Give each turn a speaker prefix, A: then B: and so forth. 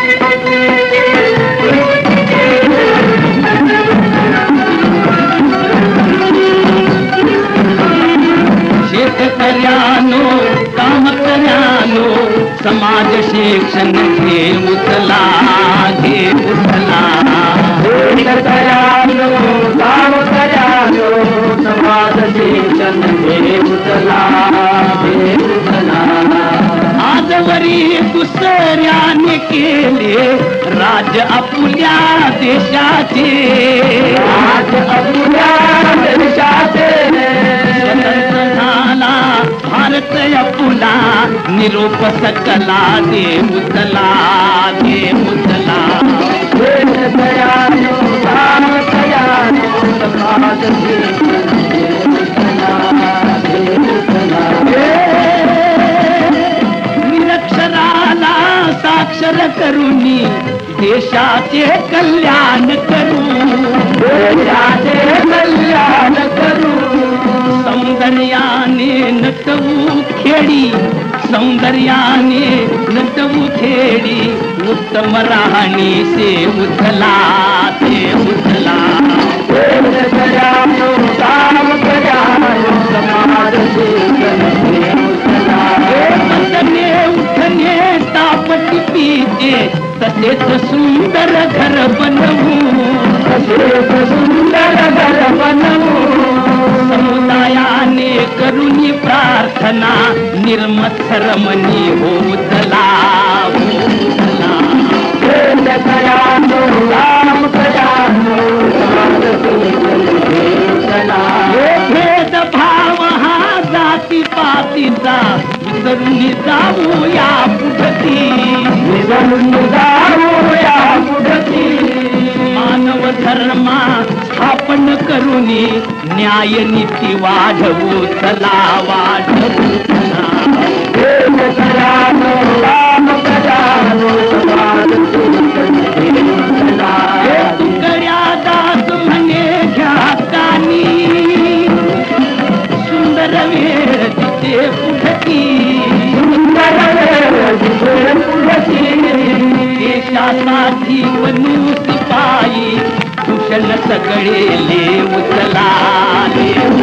A: शेतकऱ्यानो काम कर्यानो समाज शिक्षण घे उचला घे उचला शेतकऱ्यानो काम कर्यानो समाज शिक्षण घे उचला घे उचला आजवरी दुसऱ्याने केले राज आपुल्या देशाचे राज आपुल्या देशाचे भारत आपुला निरोप सकला दे उचला दे उचला निरक्षराला साक्षर करूनी देशाचे कल्याण करू देशाचे कल्याण करू सौंदर्याने नटवू खेडी सौंदर्याने नटवू खेडी उत्तम राहणी से उचला ते उचला उठणे तापटी पीते तसेच सुंदर घर बनवू तसेच सुंदर घर बनवू समुदायाने करुणी प्रार्थना निर्मत्सर मनी होतला भेद भाव हा जाती पातीचा विसरून जाऊया पुढती विसरून जाऊया पुढती मानव धर्मा स्थापन करूनी न्याय नीती वाढवू चला वाढवू तुकड्या दास म्हणे घ्या कानी सुंदर वेळ तिथे पुढती देशासाठी बनू सिपाई कुशल सगळे ले उचला